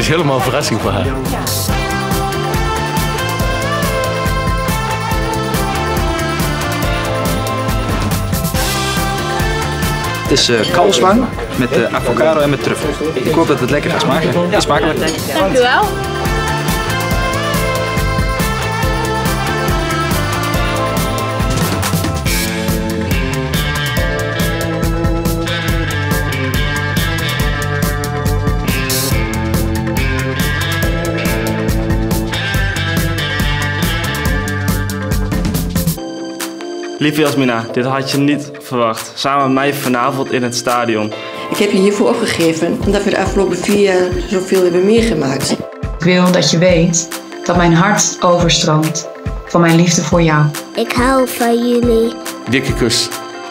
is helemaal een verrassing voor haar. Het is kalfswang met avocado en met truffel. Ik hoop dat het lekker gaat smaken. Ja, smakelijk. Dank u wel. Lieve Jasmina, dit had je niet verwacht. Samen met mij vanavond in het stadion. Ik heb je hiervoor opgegeven omdat we de afgelopen 4 jaar zoveel hebben meegemaakt. Ik wil dat je weet dat mijn hart overstroomt van mijn liefde voor jou. Ik hou van jullie. Dikke kus.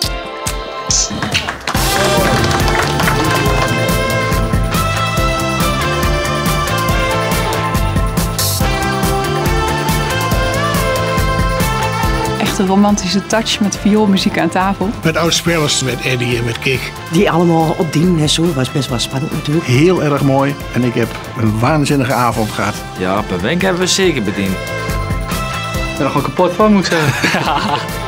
Echt een romantische touch met vioolmuziek aan tafel. Met oud-spelers, met Eddie en met Kik. Die allemaal op dienen en zo, was best wel spannend natuurlijk. Heel erg mooi en ik heb een waanzinnige avond gehad. Ja, op een wenk hebben we zeker bediend. Ik ben er gewoon kapot van, moet ik zeggen.